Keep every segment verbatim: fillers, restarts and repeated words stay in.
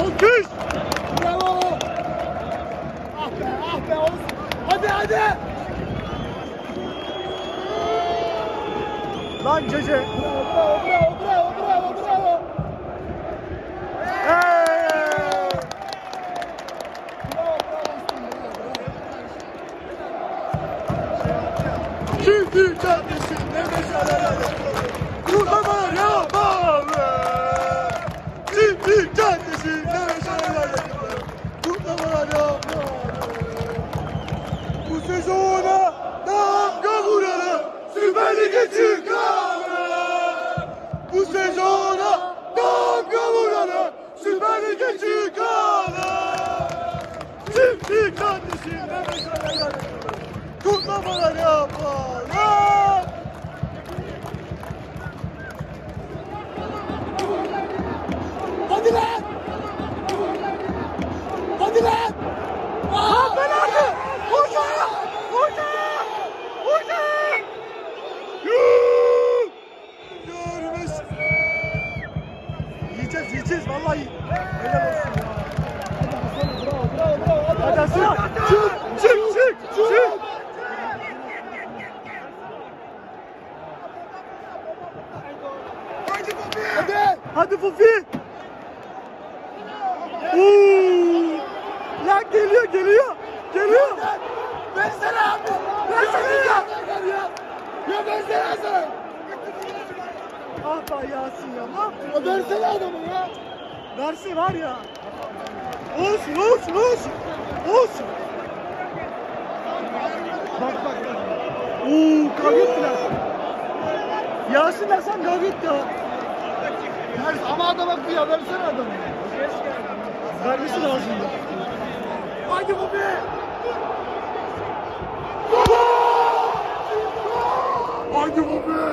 Alkış. Bravo. Ah be ah be olsun. Hadi hadi. Lan Cece. Bravo bravo bravo bravo bravo. Hey. Şimdi kendisinde meşaleler kurtlamaya yapmalı. Şimdi kendisinde meşaleler kurtlamaya yapmalı. Bu sezona damga vuralım, Süper Lig'e çıkalım. Bu sezona damga vuralım, Süper Lig'e çıkalım. Şimdi kendisinde meşaleler kutlamalar yapalım. Hadi lan! Hadi lan! Lan ben hadi! Hoca! Hoca! Hoca! Yuuu! Görmüş! Yiyeceğiz, yiyeceğiz vallahi. Helal olsun ya. Bravo, bravo, bravo. Hadi, hadi Hasan! Çık, çık, çık, çık! Hadi! Hadi Fufi! Uuu! Lan geliyor, geliyor! Geliyor! Versene abi! Versene ya! Ya versene sana! Ah be Yasin ya, ne yaptın? Ya versene adamı ya! Verse var ya! Olsun, olsun, olsun! Olsun! Bak bak bak! Uuu, kavga ettiler! Yasin Hasan kavga etti ya! Ama adama kıya, versene adamı! Vermesi lazımdı! Haydi bu be! Haydi bu be!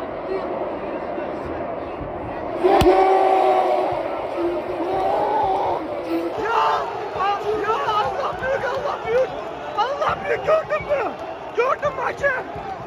Ya! Ya Allah büyük, Allah büyük! Allah büyük, gördün mü? Gördün mü hakem?